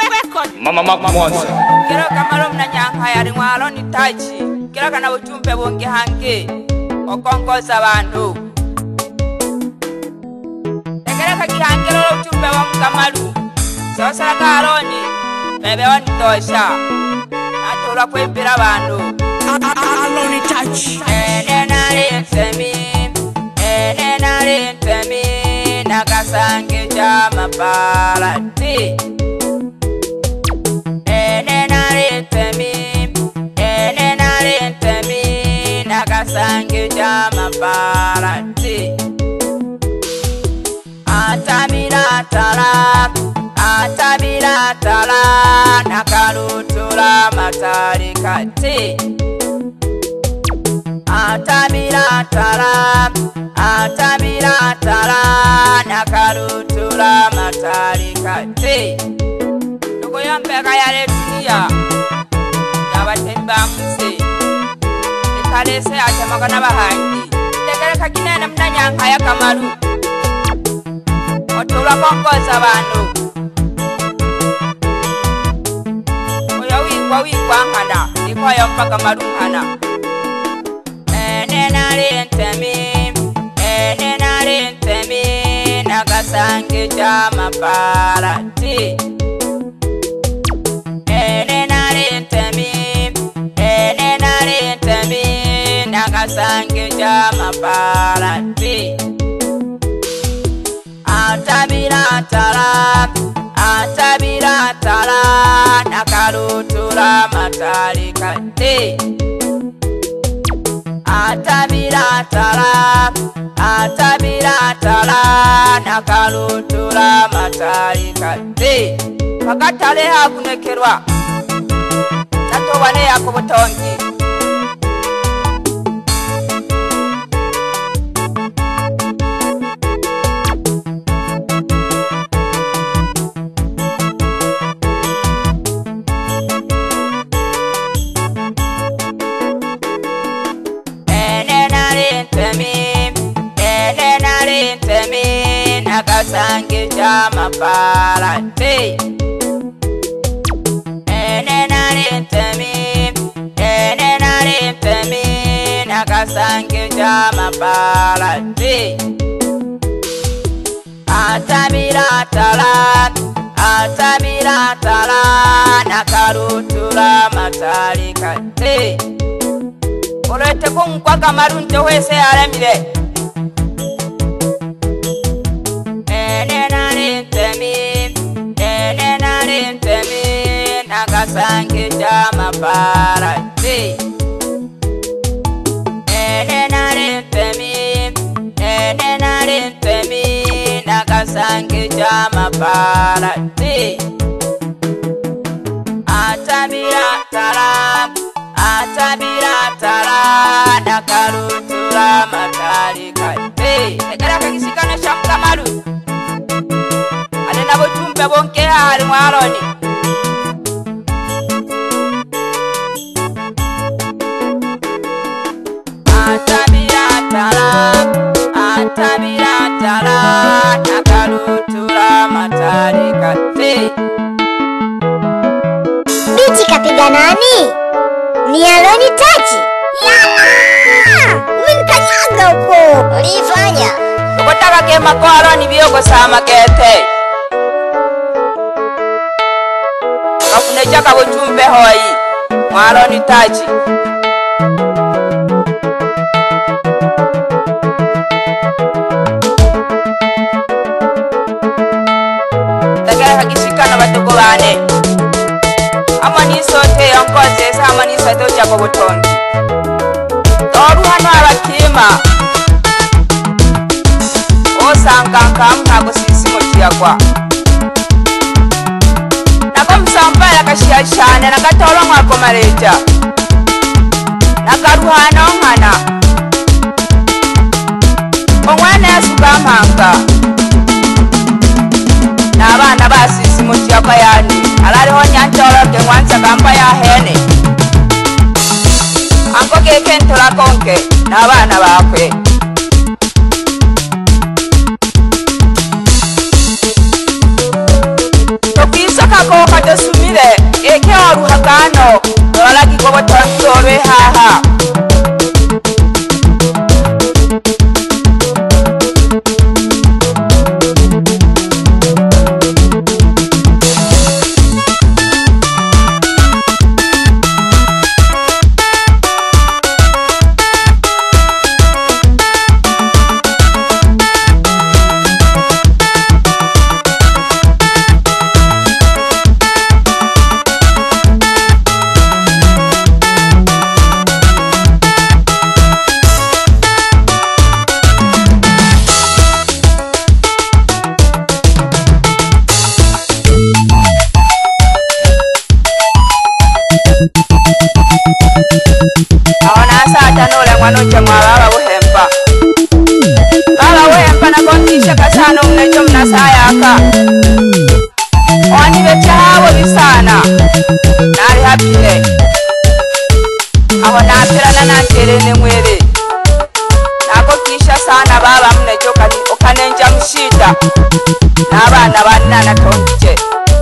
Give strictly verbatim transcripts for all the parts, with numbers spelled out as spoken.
Mama Mama Monza Kero Gamalu na nyanka yari mwalo ni tachi Kero kana buchumpe bonge hange Okongoza abantu Tekere kakihangelo buchumpe wa Gamalu Sosara karoni Bebe wani tosha Natula kwembira abantu Aloni touch Ene nari ntemi Ene nari ntemi Nakasange jama parati Ene nari ntemi Ene nari ntemi Nakasange jama parati Atamira tala Atamira tala Nakalutura matari kati Atamira tala Atamira tala Nakalutura matari kati Nuko yampeka yale dunia Yabatemba mse Nikalese atemaka n'abahangi Tekere kakinene mnanyanka ya Gamalu Otula kongoza abantu Oya wikwa wikwa nkana Niko yompa Gamalu nkana Ene nari ntemi Ene nari ntemi Nakasange jama parati Ene nari ntemi Ene nari ntemi Nakasange jama parati Atabira tala Atabira tala Nakalutura matari kati Atabira tala Atabira tala Nakalutura matari kati Pakatale hakunekerwa Tato wane yako butongi Nakasange jama parati Ene nari ntemi Ene nari ntemi Nakasange jama parati Atamira tala Atamira tala Nakalutura matari kati Olete kungwa Gamalu njohese alemile Ene nari ntemi Ene nari ntemi Nakasange jama parati Ene nari ntemi Ene nari ntemi Nakasange jama parati Atabira tala Atabira tala Nakalutura matari kati Ekara kakisikana sham Gamalu Alena buchumpe bonke hari mwaloni Atabira tala Atabira tala Nakalutura matari kati Bichi kapiga nani? Ni Aloni touch Yala Umenkanyaga uko Ulifanya Ukotaka kema kwa Aloni biyogo sama kete Kafunejaka buchumpe hoi Mwaloni tachi Tegere hakishikana batuko bane Ama nisote yonkoze Sama nisote ujako butongi Toru hano abakima Osanga nkamka sisi mutiyagwa Nakamusambala kashiyashane Nakatolo mwako mareja Nakaruhana ongana Omwana yasuka mpanga Nabana basisi mutiyagwa yani Alariho nyancholoke mwanza kamba ya hene Anko keke ntola konke Nabana bakwe Tokiso kako kato mwana chama baba uhempa baba uhempa na kontisha kasano mnecho mnasaya aka oni bechawo bisana nari hapile aho napirana nanterene mwere nako kisha sana baba mnecho kani okanenja mshita nabana banana tonje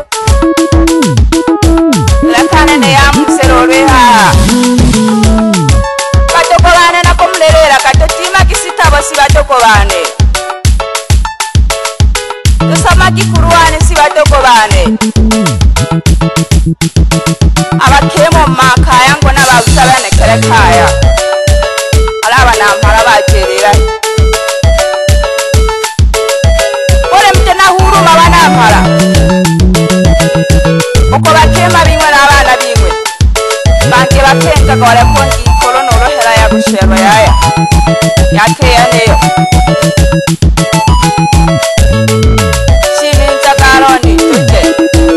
lakana ne yamuserorera katokobane nakomlerera katotima kisitabo sibatokobane tusamaki kuruwane sibatokobane abakemo makaya ngo nababusabane kerekaya alaba nampara bakerera kore mtena huru mabana mpara uko bakema bimwe nabana bimwe bange bakenga gore konti kolono rohera ya gushero yaya yakeya neyo shiminza karoni tuje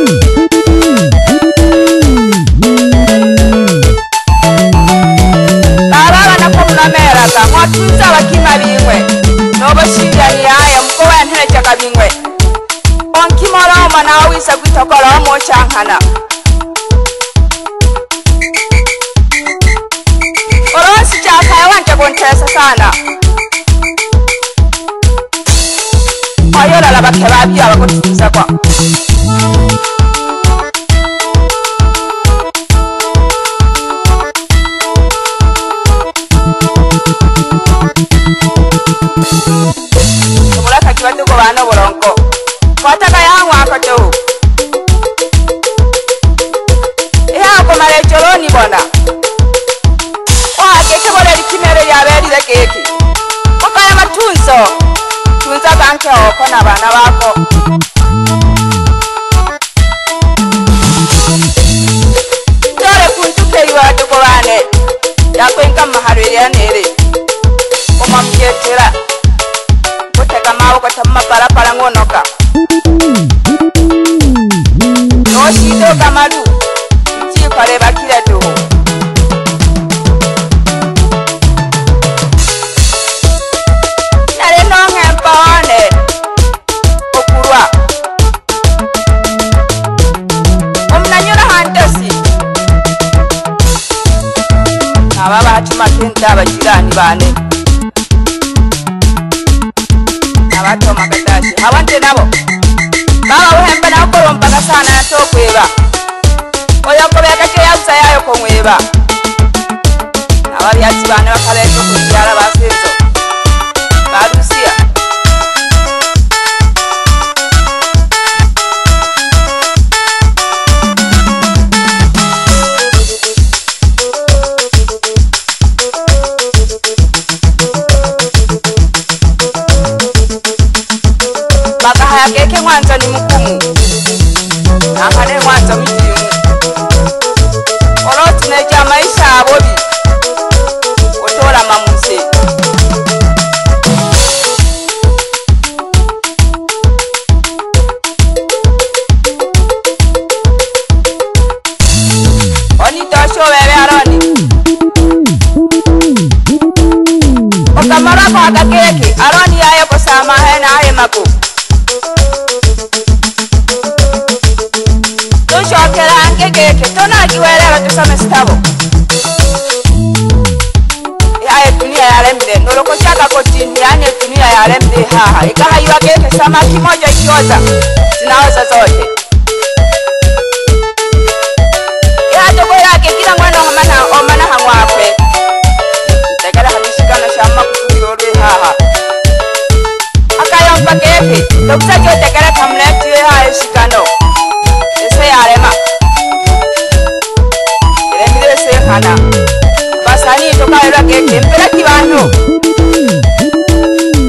baba nakomna mera ka mwatunza bakima bimwe nobo shindani yaya mko wantene kabimwe onkimora mana wisa kwitokora mo chankana oronsi chakaya wanje kontesa sana ayola labakhe babya bakotuza kwa mulaka kibato ko bana boronko kwataka yangu akato ya ko mare joloni bona wa keke bole likimere ya beri le keke okaya matunzo tunza banke oko na bana bako dore kuntuke iwato ko bane yakwenka mahari ya nere omamketera kuteka mawo katamma para para ngonoka no shido Gamalu chi kale bakira do nare no ngempane okurwa omnanyura hantasi ababa atuma kenta abajirani bane abato makatashi abante nabo baba uhemba na korompa kasana yatokweba oyo kobeka cyo yabusa yayo konweba abari yatibane bakaleto kubyara basenzo barusiya bakahaya keke mwanza ni mkumu akane mwanza mitimu oloti neja maisha abobi otola mamuse oni tosho bebe aroni okamara kwa keke aroni yayo kosama hena aye mako shokera angege ke tona kiwelera tusame stabo ya dunia ya lemde noloko chaka kotini yani dunia ya lemde haha ikaha iwage ke samaki moja ikioza zinaweza zote ya toko yake kila mwana hamana omana hamwakwe tekala hamishikana shama kutuliore haha akayompa keke dokusajo tekala kamletiwe haha shikano yarema iremire senkana basani tokaira keke mpera kibantu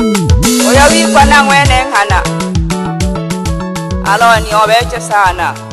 oyo bikwa na mwene nkana aloni obeche sana